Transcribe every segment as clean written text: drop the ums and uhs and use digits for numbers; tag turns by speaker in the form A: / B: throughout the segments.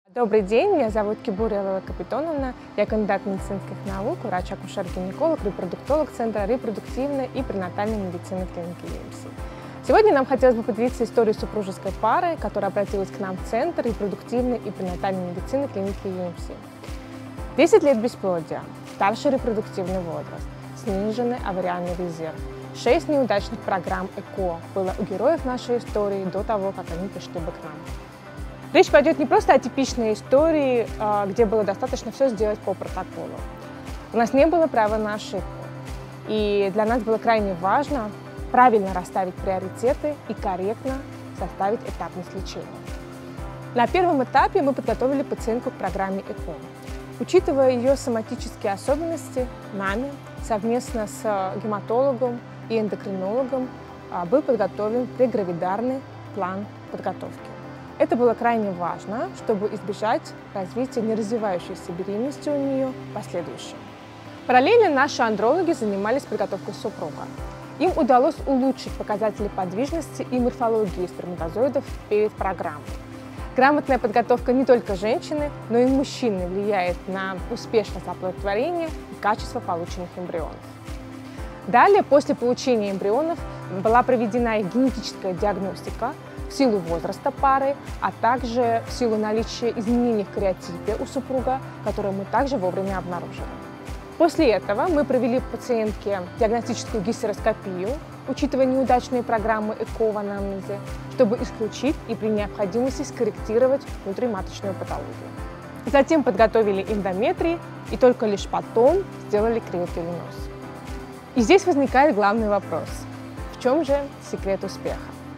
A: Добрый день, меня зовут Кибур Элла Капитоновна, я кандидат медицинских наук, врач-акушер-гинеколог, репродуктолог Центра репродуктивной и пренатальной медицины клиники UMC. Сегодня нам хотелось бы поделиться историей супружеской пары, которая обратилась к нам в Центр репродуктивной и пренатальной медицины клиники UMC. 10 лет бесплодия, старший репродуктивный возраст, сниженный авариальный резерв, 6 неудачных программ ЭКО было у героев нашей истории до того, как они пришли бы к нам. Речь пойдет не просто о типичной истории, где было достаточно все сделать по протоколу. У нас не было права на ошибку. И для нас было крайне важно правильно расставить приоритеты и корректно составить этапность лечения. На первом этапе мы подготовили пациентку к программе ЭКО. Учитывая ее соматические особенности, нами совместно с гематологом и эндокринологом был подготовлен прегравидарный план подготовки. Это было крайне важно, чтобы избежать развития неразвивающейся беременности у нее последующей. Параллельно наши андрологи занимались подготовкой супруга. Им удалось улучшить показатели подвижности и морфологии сперматозоидов перед программой. Грамотная подготовка не только женщины, но и мужчины влияет на успешность оплодотворения и качество полученных эмбрионов. Далее, после получения эмбрионов, была проведена их генетическая диагностика в силу возраста пары, а также в силу наличия изменений в кариотипе у супруга, которые мы также вовремя обнаружили. После этого мы провели пациентке диагностическую гистероскопию, учитывая неудачные программы ЭКО в анамнезе, чтобы исключить и при необходимости скорректировать внутриматочную патологию. Затем подготовили эндометрий и только лишь потом сделали криопереноз. И здесь возникает главный вопрос: в чем же секрет успеха?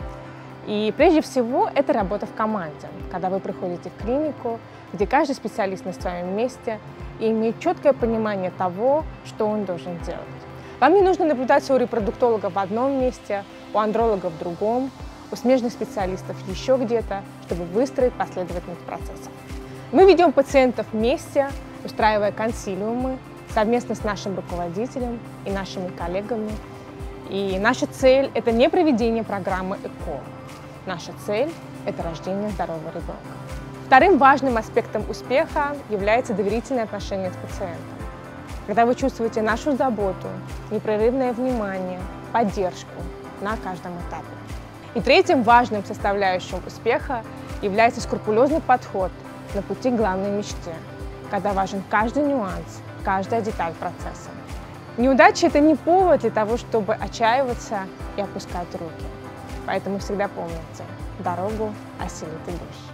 A: И прежде всего это работа в команде, когда вы приходите в клинику, где каждый специалист на своем месте и имеет четкое понимание того, что он должен делать. Вам не нужно наблюдать у репродуктолога в одном месте, у андролога в другом, у смежных специалистов еще где-то, чтобы выстроить последовательность процессов. Мы ведем пациентов вместе, устраивая консилиумы совместно с нашим руководителем и нашими коллегами. И наша цель – это не проведение программы ЭКО. Наша цель – это рождение здорового ребенка. Вторым важным аспектом успеха является доверительное отношение с пациентом. Когда вы чувствуете нашу заботу, непрерывное внимание, поддержку на каждом этапе. И третьим важным составляющим успеха является скрупулезный подход на пути к главной мечте, когда важен каждый нюанс, каждая деталь процесса. Неудача – это не повод для того, чтобы отчаиваться и опускать руки. Поэтому всегда помните, дорогу осилит идущий.